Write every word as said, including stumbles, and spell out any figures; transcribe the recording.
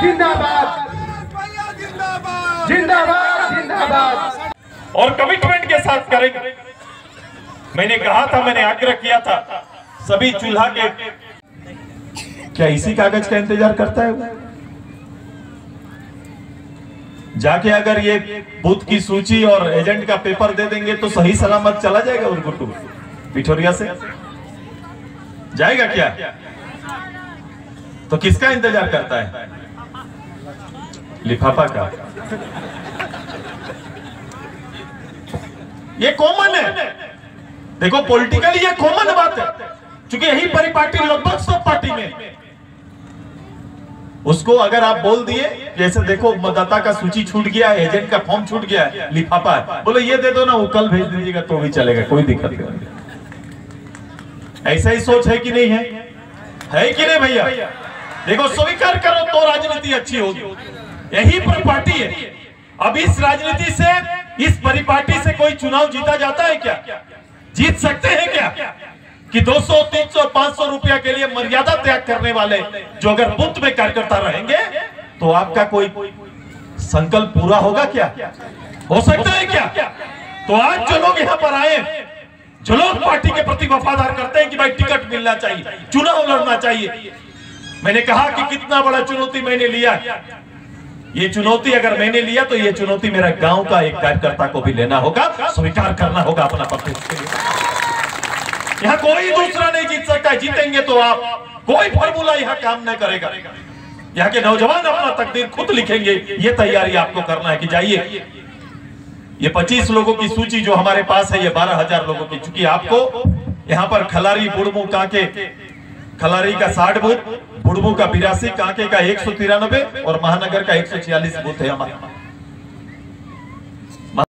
जिंदाबाद जिंदाबाद जिंदाबाद और कमिटमेंट के साथ करेंगे। मैंने कहा था, मैंने आग्रह किया था सभी चूल्हा के, क्या इसी कागज का इंतजार करता है वो? जाके अगर ये बूथ की सूची और एजेंट का पेपर दे देंगे तो सही सलामत चला जाएगा उर्गुटू पिठोरिया से जाएगा क्या? तो किसका इंतजार करता है? लिफाफा का। ये कॉमन है, देखो पॉलिटिकली ये कॉमन बात है, क्योंकि यही परिपाटी लगभग सब पार्टी में। उसको अगर आप बोल दिए जैसे देखो मतदाता का सूची छूट गया, एजेंट का फॉर्म छूट गया, लिफाफा है, बोलो ये दे दो ना, वो कल भेज दीजिएगा तो भी चलेगा, कोई दिक्कत नहीं। ऐसा ही सोच है कि नहीं है? है कि नहीं भैया? देखो स्वीकार करो तो राजनीति अच्छी होगी, यही परिपाटी है। अब इस राजनीति से, इस परिपाटी से कोई चुनाव जीता जाता है क्या? जीत सकते हैं क्या? कि दो सौ, तीन सौ, पाँच सौ रुपया के लिए मर्यादा त्याग करने वाले जो अगर बूथ में कार्यकर्ता रहेंगे तो आपका कोई संकल्प पूरा होगा क्या? हो सकता है क्या? तो आज जो लोग यहाँ पर आए, जो लोग पार्टी के प्रति वफादार करते हैं कि भाई टिकट मिलना चाहिए, चुनाव लड़ना चाहिए, मैंने कहा कि कितना बड़ा चुनौती मैंने लिया। ये चुनौती अगर मैंने लिया तो ये चुनौती मेरा गांव का एक कार्यकर्ता को भी लेना होगा, स्वीकार करना होगा अपना पक्ष। यहाँ कोई दूसरा नहीं जीत सकता है, जीतेंगे तो आप, कोई फॉर्मूला यहाँ काम नहीं करेगा। यहाँ के नौजवान अपना तकदीर खुद लिखेंगे, ये तैयारी आपको करना है कि जाइए। ये पच्चीस लोगों की सूची जो हमारे पास है, ये बारह हजार लोगों की, चूंकि आपको यहाँ पर खलारी, बुड़मू, कांके, खलारी का साठ बूथ, बुड़मू का बिरासी, कांके का एक सौ तिरानबे और महानगर का एक सौ छियालीस बूथ है हमारे।